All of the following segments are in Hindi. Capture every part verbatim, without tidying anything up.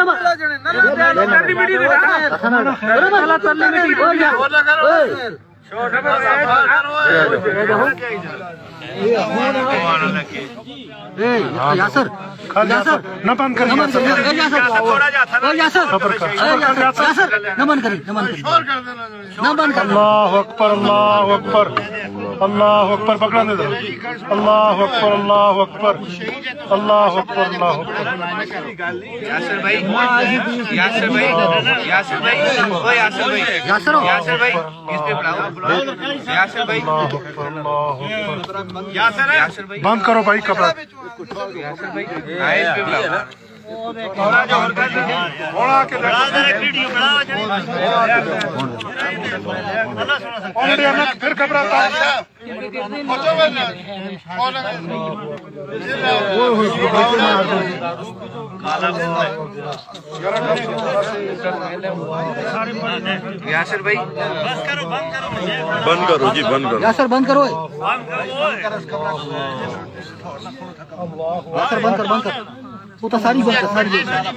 यासर यासर न बंद कर यासर यासर न बंद करी न बंद करी न बंद कर। अल्लाह अकबर अल्लाह अकबर अल्लाह अकबर पकड़ा दे अल्लाह अकबर अल्लाह अकबर अल्लाह अकबर अल्लाह अकबर। यासर भाई यासर भाई यासर भाई ओ यासर भाई यासर यासर भाई इस पे बुलाओ यासर भाई यासर यासर भाई बंद करो भाई कपड़ा। यासर भाई आए इस पे बुलाओ थोड़ा जो और कर दीजिए थोड़ा के बड़ा जरा वीडियो बनाओ ऑलरेडी हमने फिर कपड़ा उतार दिया। यासर भाई बंद करो बंद करो बंद करो जी बंद करो यासर बंद करो यासर बंद कर बंद कर वो तो सारी बंद कर सारी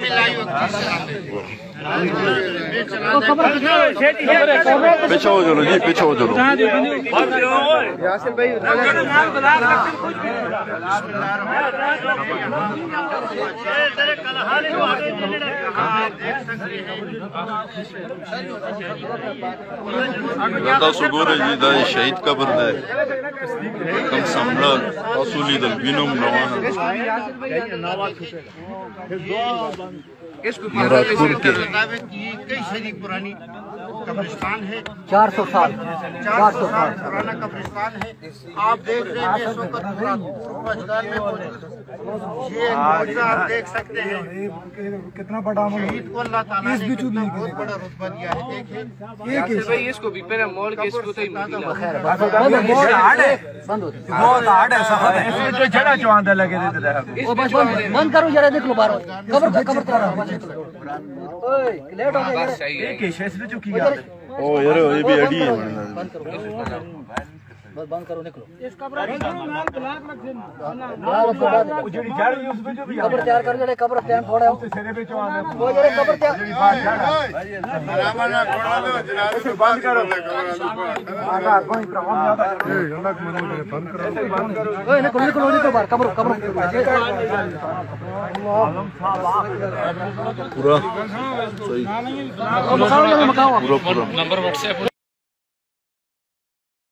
पीछे हो चलो जी पीछे हो चलो। यासर भाई सुगोरे जी दा शहीद कबर दे कम समला असुली दल विनम नवाना इसको कई शरीक पुरानी कब्रिस्तान है चार सौ साल चार सौ साल पुराना कब्रिस्तान है। आप देख रहे हैं इस वक्त पूरा मैदान में मौजूद ये मौजूदा आप देख सकते हैं कितना बड़ा शहीद को अल्लाह ताला ने कितना बहुत बड़ा रुतबा दिया है। देखें भाई इसको भी पहले मोल के इसको तो ही बंद हो बहुत हार्ड है सफर है जो जड़ा जो आंदा लगे दे रहा है। बस बंद करो जरा देख लो बाहर कबर कबर करा ओए लेट हो गया एक शेष में चुकी गया ओ यार ये भी अड़ी है बंद करो बस बंद करो निकलो कबर तैयार कर जड़े कबर टाइम थोड़ा वो जड़े कबर तैयार बंद करो ओए निकलो निकलो निकलो बाहर कबर कबर पूरा सही मकाओ मकाओ पूरा पूरा नंबर व्हाट्सएप